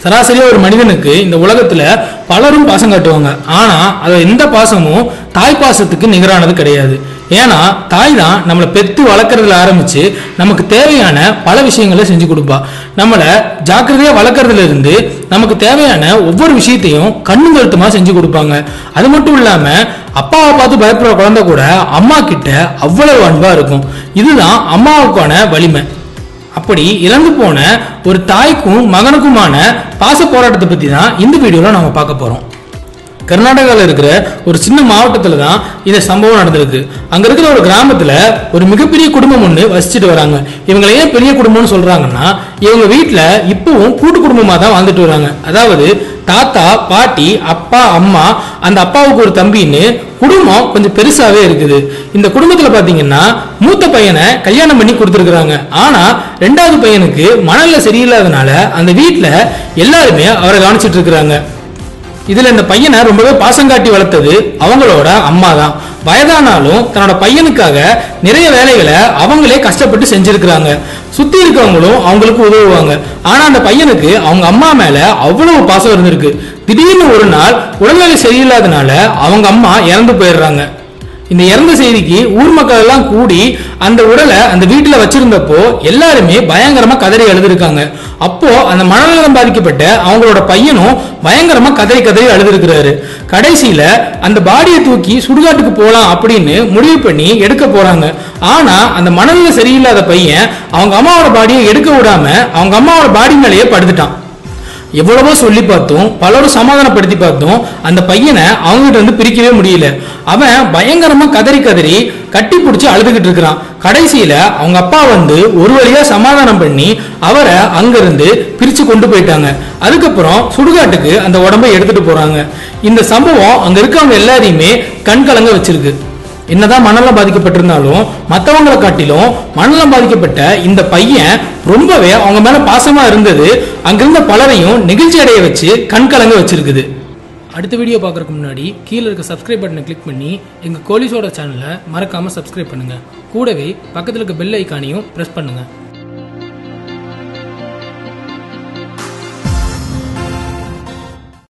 சராசரியா ஒரு மனிதனுக்கு இந்த உலகத்துல பலரும் பாசம் காட்டுவாங்க. ஆனா அது எந்த பாசமும் தாய் பாசத்துக்கு நிகரானது கிடையாது. ஏன்னா தாய் தான் நம்மளை பெத்து வளர்க்கறதுல ஆரம்பிச்சு நமக்கு தேவையான பல விஷயங்களை செஞ்சு கொடுப்பா. நம்மளை ஜாக்கிரதையா வளர்க்கறதுல இருந்து நமக்கு தேவையான ஒவ்வொரு விஷயத்தையும் கண்ணு கருத்துமா செஞ்சு கொடுப்பாங்க. அது மட்டும் இல்லாம அப்பாவை பார்த்து பயப்படுற குழந்தை கூட அம்மா கிட்ட அவ்வளவு அன்பா இருக்கும். இதுதான் அம்மாவுக்கான வலிமை. அப்படி இறந்து போன ஒரு தாய்க்கும் மகனுக்குமான பாச போராட்டத்தை பத்தி தான் இந்த வீடியோல நாம பார்க்க போறோம். கர்நாடகாவில் இருக்கிற ஒரு சின்ன மாவட்டத்துல தான் இந்த சம்பவம் நடந்திருக்கு. அங்க இருக்கிற ஒரு கிராமத்துல ஒரு மிகப்பெரிய குடும்பம் ஒண்ணு வசிச்சுட்டு வராங்க. இவங்களை ஏன் பெரிய குடும்பம்னு சொல்றாங்கன்னா, இவங்க வீட்டுல இப்பவும் கூட்டு குடும்பமா தான் வாழ்ந்துட்டு வராங்க. அதாவது தாத்தா, பாட்டி, அப்பா, அம்மா, அந்த அப்பாவுக்கு ஒரு தம்பின்னு குடும்பம் கொஞ்சம் பெருசாவே இருக்குது. இந்த குடும்பத்துல பாத்தீங்கன்னா மூத்த பையனை கல்யாணம் பண்ணி கொடுத்துருக்காங்க. ஆனா ரெண்டாவது பையனுக்கு மனநிலை சரியில்லாதனால அந்த வீட்டுல எல்லாருமே அவரை கவனிச்சிட்டு இருக்கிறாங்க. இதுல இந்த பையனை ரொம்பவே பாசம் காட்டி வளர்த்தது அவங்களோட அம்மா தான். வயதானாலும் தன்னோட பையனுக்காக நிறைய வேலைகளை அவங்களே கஷ்டப்பட்டு செஞ்சிருக்கிறாங்க. சுத்தி இருக்கவங்களும் அவங்களுக்கு உதவுவாங்க. ஆனா அந்த பையனுக்கு அவங்க அம்மா மேல அவ்வளவு பாசம் இருந்திருக்கு. திடீர்னு ஒரு நாள் உடல்நிலை சரியில்லாதனால அவங்க அம்மா இறந்து போயிடுறாங்க. இந்த இறந்த செய்திக்கு ஊர் மக்கள் எல்லாம் கூடி அந்த உடலை அந்த வீட்டுல வச்சிருந்தப்போ எல்லாருமே பயங்கரமா கதறி அழுதுருக்காங்க. அப்போ அந்த மனநலம் பாதிக்கப்பட்ட அவங்களோட பையனும் பயங்கரமா கதறி அழுதுருக்கிறாரு. கடைசியில அந்த பாடியை தூக்கி சுடுகாட்டுக்கு போலாம் அப்படின்னு முடிவு பண்ணி எடுக்க போறாங்க. ஆனா அந்த மனநிலை சரியில்லாத பையன் அவங்க அம்மாவோட பாடியை எடுக்க விடாம அவங்க அம்மாவோட பாடி மேலேயே படுத்துட்டான். எவ்வளவோ சொல்லி பார்த்தோம், பலரும் சமாதானப்படுத்தி பார்த்தோம், அந்த பையனை அவங்ககிட்ட இருந்து பிரிக்கவே முடியல. அவன் பயங்கரமா கதறி கட்டி பிடிச்சி அழுதுகிட்டு இருக்கிறான். கடைசியில அவங்க அப்பா வந்து ஒரு வழியா சமாதானம் பண்ணி அவரை அங்கிருந்து பிரிச்சு கொண்டு போயிட்டாங்க. அதுக்கப்புறம் சுடுகாட்டுக்கு அந்த உடம்பை எடுத்துட்டு போறாங்க. இந்த சம்பவம் அங்க இருக்கவங்க எல்லாரையுமே கண்கலங்க வச்சிருக்கு. என்னதான் மனநலம் பாதிக்கப்பட்டிருந்தாலும் மற்றவங்களை காட்டிலும் மனநலம் பாதிக்கப்பட்ட இந்த பையன் ரொம்பவே அவங்க மேல பாசமா இருந்தது அங்கிருந்த பலரையும் நெகிழ்ச்சி அடைய வச்சு கண்கலங்க வச்சிருக்குது. அடுத்த வீடியோ பார்க்கறதுக்கு முன்னாடி கீழே இருக்க சப்ஸ்கிரைப் பட்டனை கிளிக் பண்ணி எங்க கோலிஸோட சேனலை மறக்காம சப்ஸ்கிரைப் பண்ணுங்க. கூடவே பக்கத்துல இருக்க பெல் ஐக்கானையும் பிரஸ் பண்ணுங்க.